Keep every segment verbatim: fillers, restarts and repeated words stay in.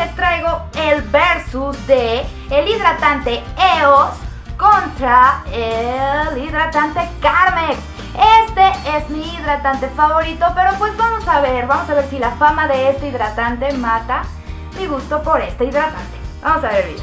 les traigo el versus de el hidratante E O S contra el hidratante Carmex. Este es mi hidratante favorito, pero pues vamos a ver, vamos a ver si la fama de este hidratante mata mi gusto por este hidratante. Vamos a ver el video.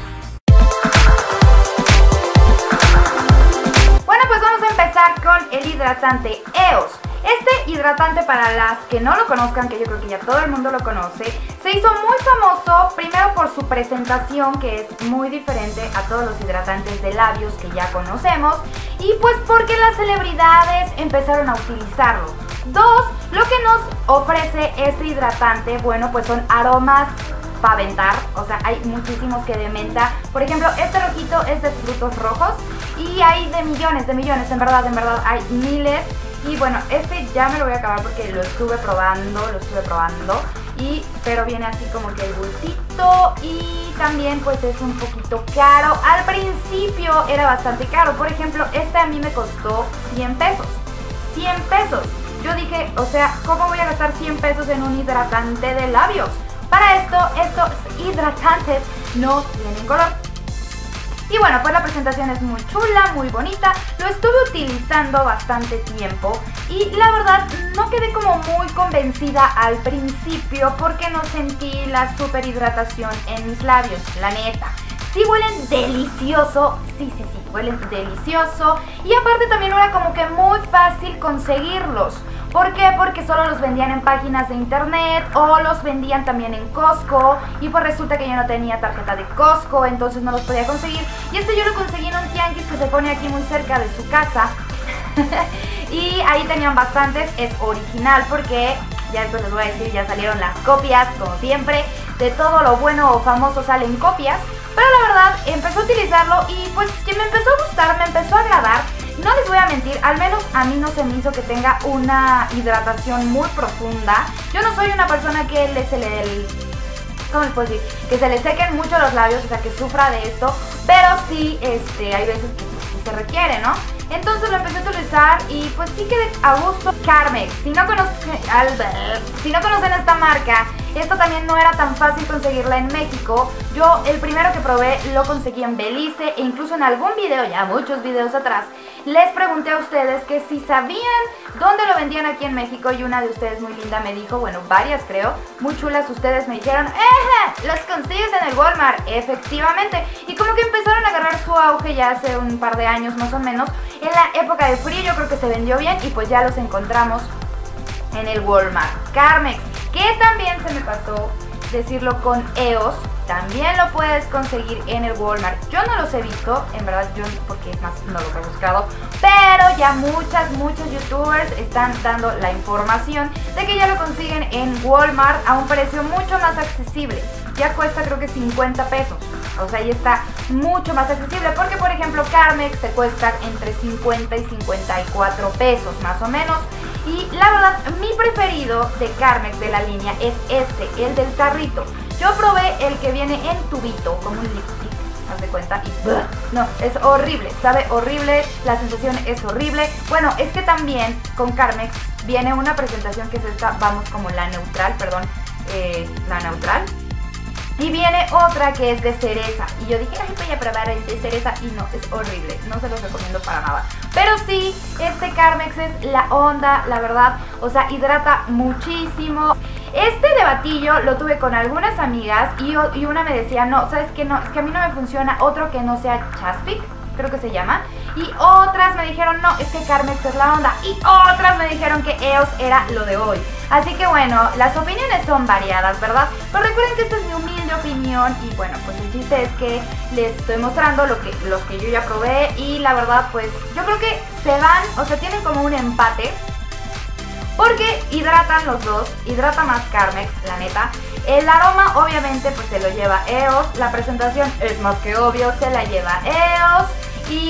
Bueno, pues vamos a empezar con el hidratante E O S. Este hidratante, para las que no lo conozcan, que yo creo que ya todo el mundo lo conoce, se hizo muy famoso primero por su presentación, que es muy diferente a todos los hidratantes de labios que ya conocemos, y pues porque las celebridades empezaron a utilizarlo. Dos, lo que nos ofrece este hidratante, bueno, pues son aromas para aventar, o sea, hay muchísimos que de menta. Por ejemplo, este rojito es de frutos rojos y hay de millones, de millones, en verdad, en verdad, hay miles. Y bueno, este ya me lo voy a acabar porque lo estuve probando, lo estuve probando y pero viene así como que el bultito y también pues es un poquito caro. Al principio era bastante caro, por ejemplo, este a mí me costó cien pesos, cien pesos. Yo dije, o sea, ¿cómo voy a gastar cien pesos en un hidratante de labios? Para esto, estos hidratantes no tienen color. Y bueno, pues la presentación es muy chula, muy bonita. Lo estuve utilizando bastante tiempo y la verdad no quedé como muy convencida al principio porque no sentí la super hidratación en mis labios, la neta. Sí huelen delicioso, sí, sí, sí, huelen delicioso. Y aparte también era como que muy fácil conseguirlos. ¿Por qué? Porque solo los vendían en páginas de internet o los vendían también en Costco y pues resulta que yo no tenía tarjeta de Costco, entonces no los podía conseguir. Y este yo lo conseguí en un tianguis que se pone aquí muy cerca de su casa y ahí tenían bastantes. Es original porque ya después les voy a decir, ya salieron las copias, como siempre, de todo lo bueno o famoso salen copias. Pero la verdad, empecé a utilizarlo y pues que me empezó a gustar, me empezó a agradar. No les voy a mentir, al menos a mí no se me hizo que tenga una hidratación muy profunda. Yo no soy una persona que le, se le... El, ¿cómo les puedo decir? Que se le sequen mucho los labios, o sea, que sufra de esto. Pero sí, este, hay veces que pues, sí se requiere, ¿no? Entonces lo empecé a utilizar y pues sí quedé a gusto. Carmex, si no conocen, si no conocen esta marca, esto también no era tan fácil conseguirla en México. Yo el primero que probé lo conseguí en Belice e incluso en algún video, ya muchos videos atrás, les pregunté a ustedes que si sabían dónde lo vendían aquí en México y una de ustedes muy linda me dijo, bueno, varias creo, muy chulas, ustedes me dijeron, ¡eh! Los consigues en el Walmart, efectivamente. Y como que empezaron a agarrar su auge ya hace un par de años más o menos. En la época de frío yo creo que se vendió bien y pues ya los encontramos en el Walmart. Carmex, que también se me pasó decirlo con E O S, también lo puedes conseguir en el Walmart. Yo no los he visto, en verdad yo, porque más no los he buscado, pero ya muchas, muchos youtubers están dando la información de que ya lo consiguen en Walmart a un precio mucho más accesible. Ya cuesta creo que cincuenta pesos, o sea, ya está mucho más accesible porque por ejemplo Carmex te cuesta entre cincuenta y cincuenta y cuatro pesos más o menos. Y la verdad, mi preferido de Carmex de la línea es este, el del tarrito. Yo probé el que viene en tubito, como un lipstick, haz de cuenta, y ¡buh! No, es horrible, sabe horrible, la sensación es horrible. Bueno, es que también con Carmex viene una presentación que es esta, vamos como la neutral, perdón, eh, la neutral. Y viene otra que es de cereza. Y yo dije, ay, voy a probar el de cereza. Y no, es horrible. No se los recomiendo para nada. Pero sí, este Carmex es la onda, la verdad. O sea, hidrata muchísimo. Este de batillo lo tuve con algunas amigas. Y, y una me decía, no, ¿sabes qué? No, es que a mí no me funciona otro que no sea Chaspic, creo que se llama. Y otras me dijeron, no, es que Carmex es la onda. Y otras me dijeron que E O S era lo de hoy. Así que bueno, las opiniones son variadas, ¿verdad? Pero recuerden que esta es mi humilde opinión y bueno, pues el chiste es que les estoy mostrando lo que, los que yo ya probé y la verdad pues yo creo que se van, o sea, tienen como un empate porque hidratan los dos, hidrata más Carmex, la neta. El aroma obviamente pues se lo lleva E O S, la presentación es más que obvio, se la lleva E O S.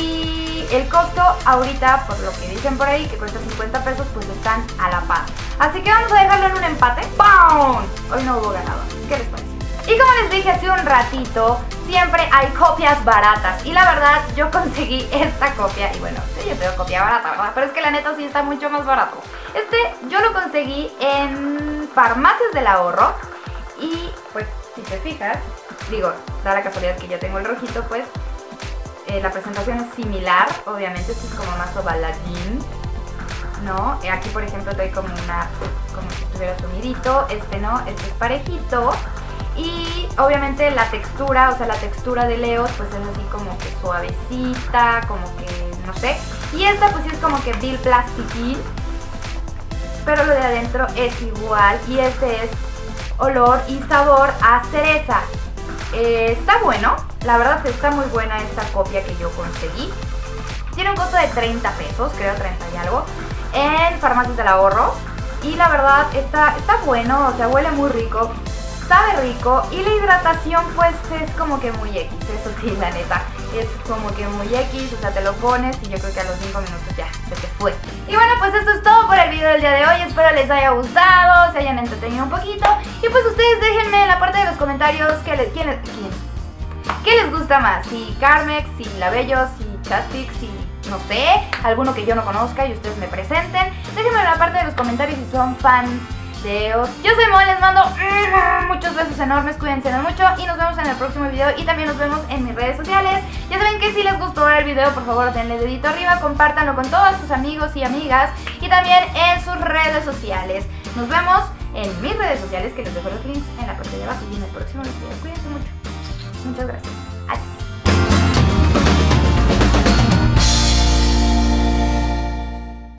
Y el costo ahorita, por lo que dicen por ahí, que cuesta cincuenta pesos, pues están a la par. Así que vamos a dejarlo en un empate. ¡Pum! Hoy no hubo ganador. ¿Qué les parece? Y como les dije hace un ratito, siempre hay copias baratas. Y la verdad, yo conseguí esta copia. Y bueno, sí, yo tengo copia barata, ¿verdad? Pero es que la neta sí está mucho más barato. Este yo lo conseguí en Farmacias del Ahorro. Y pues si te fijas, digo, da la casualidad que ya tengo el rojito, pues eh, la presentación es similar, obviamente, este es como más ovaladín, ¿no? Aquí, por ejemplo, doy como una, como si estuviera sumidito, este no, este es parejito. Y obviamente la textura, o sea, la textura de Leos pues es así como que suavecita, como que, no sé. Y esta pues sí es como que Bill Plastiquín, pero lo de adentro es igual. Y este es olor y sabor a cereza. Eh, está bueno, la verdad está muy buena esta copia que yo conseguí. Tiene un costo de treinta pesos, creo treinta y algo, en Farmacias del Ahorro. Y la verdad está, está bueno, o sea, huele muy rico. Sabe rico y la hidratación pues es como que muy X, eso sí, la neta, es como que muy X, o sea, te lo pones y yo creo que a los cinco minutos ya se te fue. Y bueno, pues esto es todo por el video del día de hoy, espero les haya gustado, se hayan entretenido un poquito y pues ustedes déjenme en la parte de los comentarios qué les, quién, quién, qué les gusta más, si Carmex, si Labello, si Chapstick, si no sé, alguno que yo no conozca y ustedes me presenten. Déjenme en la parte de los comentarios si son fans de Eos. Yo soy Mo, les mando muchos besos enormes, cuídense mucho y nos vemos en el próximo video y también nos vemos en mis redes sociales. Ya saben que si les gustó el video, por favor denle dedito arriba, compártanlo con todos sus amigos y amigas y también en sus redes sociales. Nos vemos en mis redes sociales, que les dejo los links en la parte de abajo y en el próximo video. Cuídense mucho. Muchas gracias. Adiós.